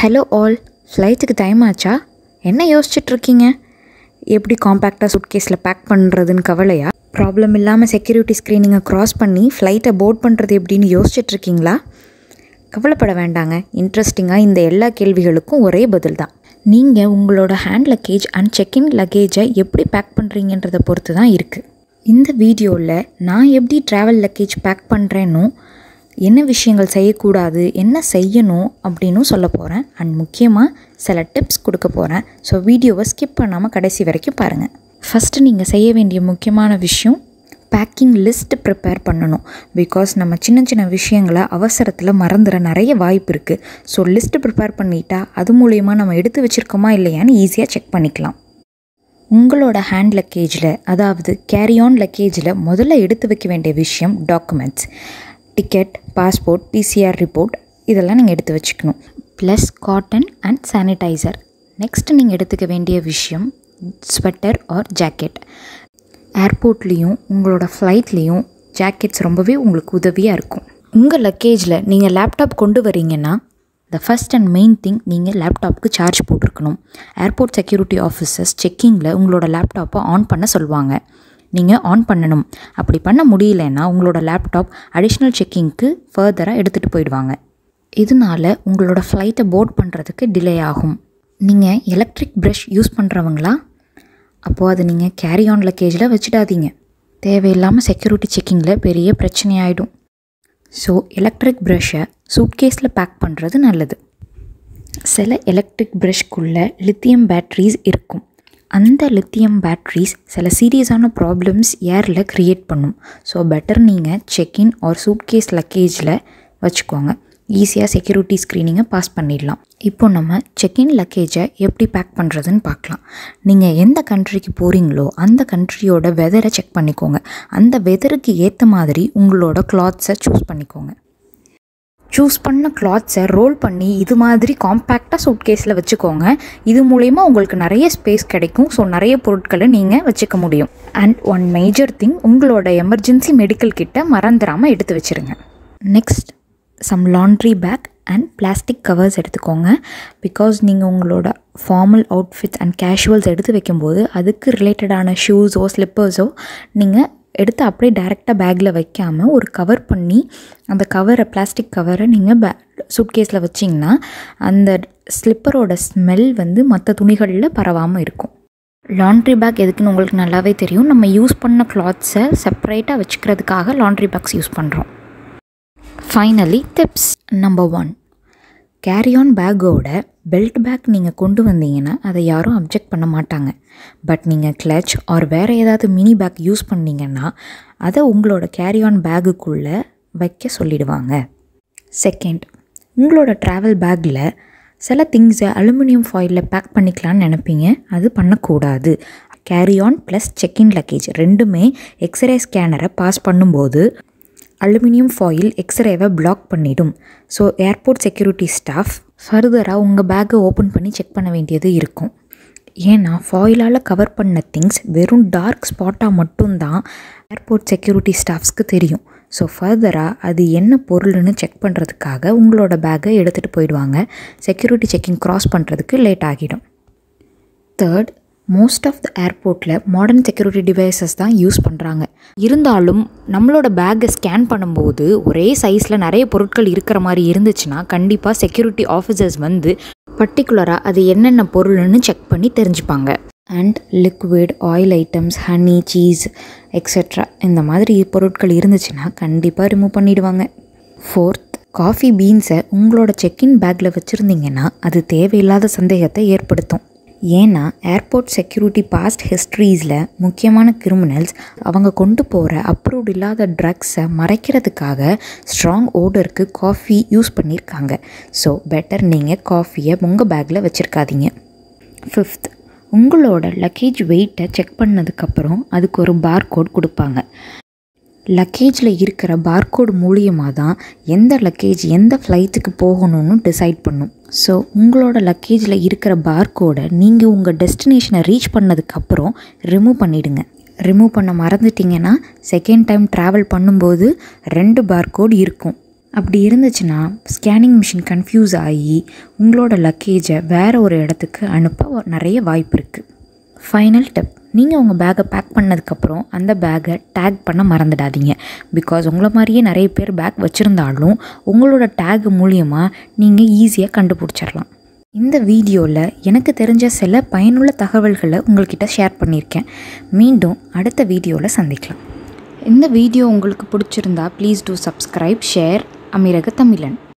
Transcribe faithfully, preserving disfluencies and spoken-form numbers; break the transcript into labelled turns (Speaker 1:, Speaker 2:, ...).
Speaker 1: Hello all, ஃப்ளைட்டுக்கு time ஆச்சா? என்ன யோசிச்சுட்ருக்கீங்க? எப்படி காம்பேக்டாக சூட்கேஸில் பேக் பண்ணுறதுன்னு கவலையா? ப்ராப்ளம் இல்லாமல் செக்யூரிட்டி ஸ்க்ரீனிங்கை க்ராஸ் பண்ணி ஃப்ளைட்டை போர்ட் பண்ணுறது எப்படின்னு யோசிச்சுட்ருக்கீங்களா? கவலைப்பட வேண்டாங்க. இன்ட்ரெஸ்டிங்காக இந்த எல்லா கேள்விகளுக்கும் ஒரே பதில் தான். நீங்கள் உங்களோட ஹேண்ட் லக்கேஜ் அண்ட் செக்இன் லக்கேஜை எப்படி பேக் பண்ணுறீங்கன்றதை பொறுத்து தான் இருக்குது. இந்த வீடியோவில் நான் எப்படி ட்ராவல் லக்கேஜ் பேக் பண்ணுறேன்னும், என்ன விஷயங்கள் செய்யக்கூடாது, என்ன செய்யணும் அப்படின்னு சொல்ல போகிறேன். அண்ட் முக்கியமாக சில டிப்ஸ் கொடுக்க போகிறேன். ஸோ வீடியோவை ஸ்கிப் பண்ணாமல் கடைசி வரைக்கும் பாருங்கள். ஃபஸ்ட்டு நீங்கள் செய்ய வேண்டிய முக்கியமான விஷயம், பேக்கிங் லிஸ்ட் ப்ரிப்பேர் பண்ணணும். பிகாஸ் நம்ம சின்ன சின்ன விஷயங்களை அவசரத்தில் மறந்துட நிறைய வாய்ப்பு இருக்குது. ஸோ லிஸ்ட்டு ப்ரிப்பேர் பண்ணிட்டா அது மூலயமா நம்ம எடுத்து வச்சுருக்கோமா இல்லையான்னு ஈஸியாக செக் பண்ணிக்கலாம். உங்களோட ஹேண்ட் லக்கேஜில், அதாவது கேரி ஆன் லக்கேஜில் முதல்ல எடுத்து வைக்க வேண்டிய விஷயம் documents. Ticket, passport, PCR report இதெல்லாம் நீங்கள் எடுத்து வச்சுக்கணும். Plus cotton and sanitiser. Next நீங்கள் எடுத்துக்க வேண்டிய விஷயம் ஸ்வெட்டர் ஆர் ஜாக்கெட். ஏர்போர்ட்லேயும் உங்களோட ஃப்ளைட்லேயும் ஜாக்கெட்ஸ் ரொம்பவே உங்களுக்கு உதவியாக இருக்கும். உங்கள் லக்கேஜில் நீங்கள் லேப்டாப் கொண்டு வரீங்கன்னா the first and main thing, நீங்கள் லேப்டாப்புக்கு சார்ஜ் போட்டிருக்கணும். ஏர்போர்ட் செக்யூரிட்டி ஆஃபீஸர்ஸ் செக்கிங்கில் உங்களோட லேப்டாப்பை ஆன் பண்ண சொல்லுவாங்க. நீங்கள் ஆன் பண்ணணும். அப்படி பண்ண முடியலன்னா உங்களோட லேப்டாப் அடிஷ்னல் செக்கிங்க்கு ஃபர்தராக எடுத்துகிட்டு போயிடுவாங்க. இதனால் உங்களோட ஃப்ளைட்டை போர்ட் பண்ணுறதுக்கு டிலே ஆகும். நீங்கள் எலக்ட்ரிக் ப்ரஷ் யூஸ் பண்ணுறவங்களா? அப்போது அது நீங்கள் கேரி ஆன் லக்கேஜில் வச்சிடாதீங்க. தேவையில்லாமல் செக்யூரிட்டி செக்கிங்கில் பெரிய பிரச்சனையாயிடும். ஸோ எலக்ட்ரிக் ப்ரஷ்ஷை சூட்கேஸில் பேக் பண்ணுறது நல்லது. சில எலக்ட்ரிக் ப்ரஷ்க்குள்ளே லித்தியம் பேட்ரிஸ் இருக்கும். அந்த லித்தியம் பேட்ரிஸ் சில சீரியஸான ப்ராப்ளம்ஸ் ஏரில் க்ரியேட் பண்ணும். ஸோ பெட்டர் நீங்கள் செக்இன் ஆர் சூட்கேஸ் லக்கேஜில் வச்சுக்கோங்க. ஈஸியாக செக்யூரிட்டி ஸ்க்ரீனிங்கை பாஸ் பண்ணிடலாம். இப்போ நம்ம செக்இன் லக்கேஜை எப்படி பேக் பண்ணுறதுன்னு பார்க்கலாம். நீங்கள் எந்த கண்ட்ரிக்கு போகிறீங்களோ அந்த கண்ட்ரியோட வெதரை செக் பண்ணிக்கோங்க. அந்த வெதருக்கு ஏற்ற மாதிரி உங்களோட கிளாத்ஸை சூஸ் பண்ணிக்கோங்க. சூஸ் பண்ண கிளாத்ஸை ரோல் பண்ணி இது மாதிரி காம்பேக்டாக சூட்கேஸில் வச்சுக்கோங்க. இது மூலயமா உங்களுக்கு நிறைய ஸ்பேஸ் கிடைக்கும். ஸோ நிறைய பொருட்களை நீங்கள் வச்சுக்க முடியும். அண்ட் ஒன் மேஜர் திங், உங்களோட எமர்ஜென்சி மெடிக்கல் கிட்ட மறந்துடாமல் எடுத்து வச்சுருங்க. Next, some laundry bag and plastic covers எடுத்துக்கோங்க. பிகாஸ் நீங்கள் உங்களோட ஃபார்மல் அவுட்ஃபிட்ஸ் அண்ட் கேஷுவல்ஸ் எடுத்து வைக்கும்போது அதுக்கு ரிலேட்டடான ஷூஸோ ஸ்லிப்பர்ஸோ நீங்கள் எடுத்து அப்படியே டைரெக்டாக பேக்கில் வைக்காமல் ஒரு கவர் பண்ணி அந்த கவரை, பிளாஸ்டிக் கவரை நீங்கள் பே சூட்கேஸில் வச்சிங்கன்னா அந்த ஸ்லிப்பரோட ஸ்மெல் வந்து மற்ற துணிகளில் பரவாமல் இருக்கும். லாண்ட்ரி பேக் எதுக்குன்னு உங்களுக்கு நல்லாவே தெரியும். நம்ம யூஸ் பண்ண கிளாத்ஸை செப்பரேட்டாக வச்சுக்கிறதுக்காக லாண்ட்ரி பேக்ஸ் யூஸ் பண்ணுறோம். Finally tips number one, carry on பேக்கோட பெல்ட் பேக் நீங்கள் கொண்டு வந்தீங்கன்னா அதை யாரும் அப்ஜெக்ட் பண்ண மாட்டாங்க. பட் நீங்கள் கிளச் ஆர் வேறு ஏதாவது மினி பேக் யூஸ் பண்ணிங்கன்னா அதை உங்களோட கேரி ஆன் பேக்குக்குள்ளே வைக்க சொல்லிடுவாங்க. செகண்ட், உங்களோட ட்ராவல் பேக்கில் சில திங்ஸை அலுமினியம் ஃபாயிலில் பேக் பண்ணிக்கலான்னு நினைப்பீங்க. அது பண்ணக்கூடாது. Carry on plus check in luggage ரெண்டுமே எக்ஸ்ரே ஸ்கேனரை பாஸ் பண்ணும்போது அலுமினியம் ஃபாயில் எக்ஸ்ரேவை பிளாக் பண்ணிடும். ஸோ ஏர்போர்ட் செக்யூரிட்டி ஸ்டாஃப் ஃபர்தராக உங்கள் பேக்கை ஓப்பன் பண்ணி செக் பண்ண வேண்டியது இருக்கும். ஏன்னா ஃபாயிலால் கவர் பண்ண திங்ஸ் வெறும் டார்க் ஸ்பாட்டாக மட்டும்தான் ஏர்போர்ட் செக்யூரிட்டி ஸ்டாஃப்ஸ்க்கு தெரியும். ஸோ ஃபர்தராக அது என்ன பொருள்னு செக் பண்ணுறதுக்காக உங்களோட பேக்கை எடுத்துகிட்டு போயிடுவாங்க. செக்யூரிட்டி செக்கிங் க்ராஸ் பண்ணுறதுக்கு லேட் ஆகிடும். தேர்ட், மோஸ்ட் ஆஃப் த ஏர்போர்ட்டில் மாடர்ன் செக்யூரிட்டி டிவைசஸ் தான் யூஸ் பண்ணுறாங்க. இருந்தாலும் நம்மளோட பேக்கை ஸ்கேன் பண்ணும்போது ஒரே சைஸில் நிறைய பொருட்கள் இருக்கிற மாதிரி இருந்துச்சுன்னா கண்டிப்பாக செக்யூரிட்டி ஆஃபீஸர்ஸ் வந்து பர்டிகுலராக அது என்னென்ன பொருள்னு செக் பண்ணி தெரிஞ்சுப்பாங்க. And liquid, oil items, honey, cheese etcetera இந்த மாதிரி பொருட்கள் இருந்துச்சுன்னா கண்டிப்பாக ரிமூவ் பண்ணிவிடுவாங்க. ஃபோர்த், காஃபி பீன்ஸை உங்களோட செக்இன் பேக்கில் வச்சுருந்தீங்கன்னா அது தேவையில்லாத சந்தேகத்தை ஏற்படுத்தும். ஏன்னா ஏர்போர்ட் செக்யூரிட்டி பாஸ்ட் ஹிஸ்ட்ரீஸில் முக்கியமான கிரிமினல்ஸ் அவங்க கொண்டு போகிற அப்ரூவ்ட் இல்லாத ட்ரக்ஸை மறைக்கிறதுக்காக ஸ்ட்ராங் ஓடருக்கு காஃபி யூஸ் பண்ணியிருக்காங்க. ஸோ பெட்டர் நீங்கள் காஃபியை உங்கள் பேக்கில் வச்சுருக்காதீங்க. ஃபிஃப்த், உங்களோட லக்கேஜ் வெயிட்டை செக் பண்ணதுக்கப்புறம் அதுக்கு ஒரு பார்கோட் கொடுப்பாங்க. லக்கேஜில் இருக்கிற பார்கோட் மூலியமாக தான் எந்த லக்கேஜ் எந்த ஃப்ளைட்டுக்கு போகணும்னு டிசைட் பண்ணும். ஸோ உங்களோட லக்கேஜில் இருக்கிற பார்கோடை நீங்கள் உங்கள் டெஸ்டினேஷனை ரீச் பண்ணதுக்கப்புறம் ரிமூவ் பண்ணிவிடுங்க. ரிமூவ் பண்ண மறந்துட்டிங்கன்னா செகண்ட் டைம் ட்ராவல் பண்ணும்போது ரெண்டு பார்கோட் இருக்கும். அப்படி இருந்துச்சுன்னா ஸ்கேனிங் மிஷின் கன்ஃபியூஸ் ஆகி உங்களோட லக்கேஜை வேறு ஒரு இடத்துக்கு அனுப்ப நிறைய வாய்ப்பு இருக்குது. ஃபைனல் டிப், நீங்கள் உங்கள் பேக்கை பேக் பண்ணதுக்கப்புறம் அந்த பேக்கை டேக் பண்ண மறந்துடாதீங்க. பிகாஸ் உங்களை மாதிரியே நிறைய பேர் பேக் வச்சுருந்தாலும் உங்களோட டேக் மூலியமாக நீங்கள் ஈஸியாக கண்டுபிடிச்சிடலாம். இந்த வீடியோவில் எனக்கு தெரிஞ்ச சில பயனுள்ள தகவல்களை உங்கள்கிட்ட ஷேர் பண்ணியிருக்கேன். மீண்டும் அடுத்த வீடியோவில் சந்திக்கலாம். இந்த வீடியோ உங்களுக்கு பிடிச்சிருந்தா ப்ளீஸ் டூ சப்ஸ்கிரைப், ஷேர். அமீரக தமிழன்.